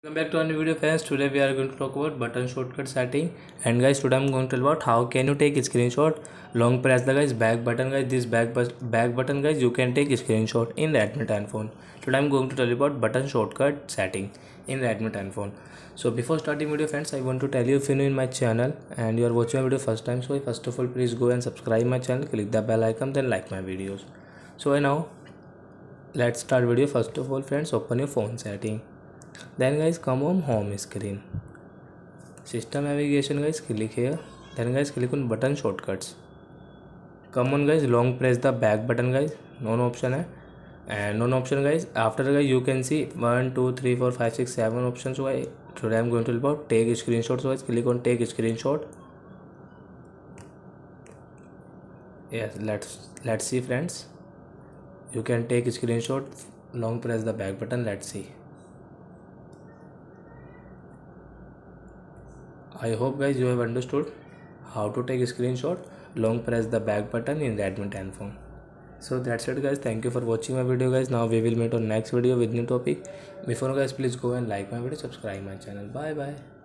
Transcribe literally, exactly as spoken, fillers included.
Welcome back to our new video, friends. Today we are going to talk about button shortcut setting. And guys, today I'm going to tell about how can you take screenshot. Long press the guys back button, guys. This back back button, guys, you can take screenshot in Redmi ten phone. Today I'm going to tell you about button shortcut setting in Redmi ten phone. So before starting video, friends, I want to tell you, if you're new in my channel and you are watching my video first time, so first of all, please go and subscribe my channel, click the bell icon, then like my videos. So now let's start video. First of all, friends, open your phone setting. Then guys, come on home screen, system navigation, guys, click here. Then guys, click on button shortcuts. Come on guys, long press the back button, guys, none option hai, and none option, guys. After guys, you can see one two three four five six seven options. So I, today I'm going to tell about take screenshot. So guys, click on take screenshot. Yes, let's let's see, friends, you can take screenshot. Long press the back button. Let's see. I hope guys you have understood how to take a screenshot. Long press the back button in Redmi ten phone. So that's it guys. Thank you for watching my video, guys. Now we will meet on next video with new topic. Before guys, please go and like my video, subscribe my channel. Bye bye.